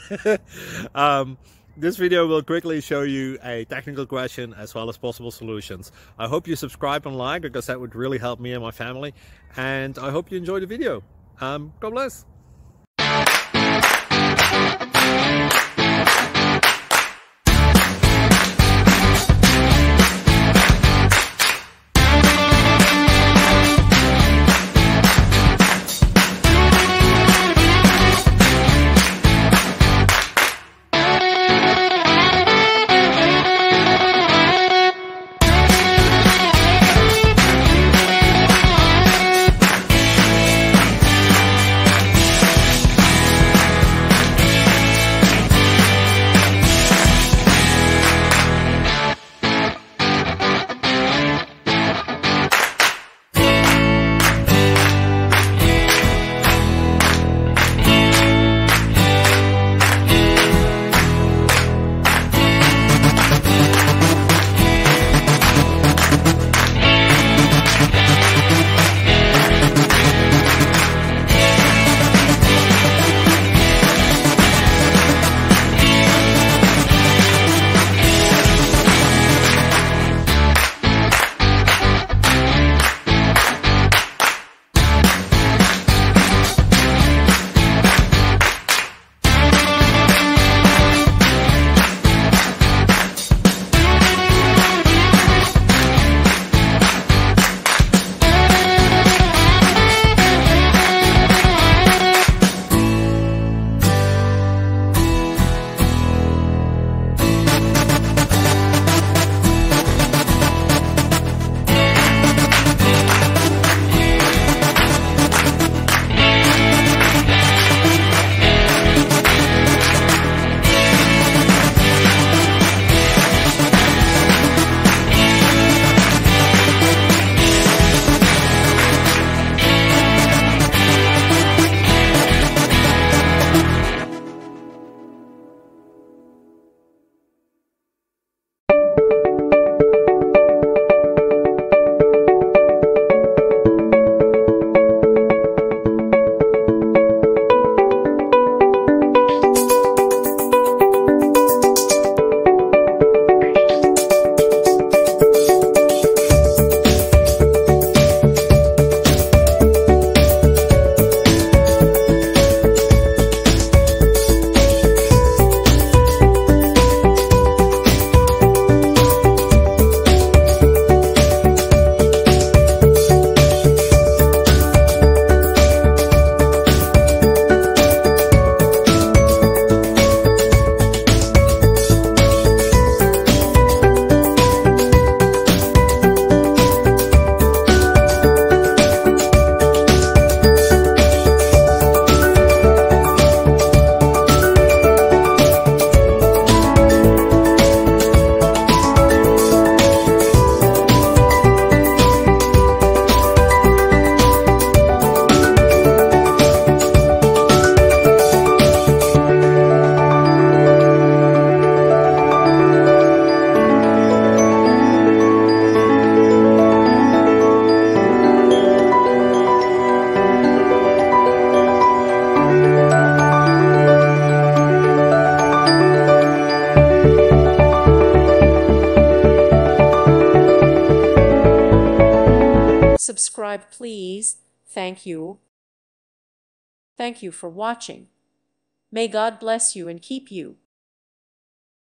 This video will quickly show you a technical question as well as possible solutions. I hope you subscribe and like, because that would really help me and my family. And I hope you enjoy the video. God bless. Subscribe, please. Thank you. Thank you for watching. May God bless you and keep you.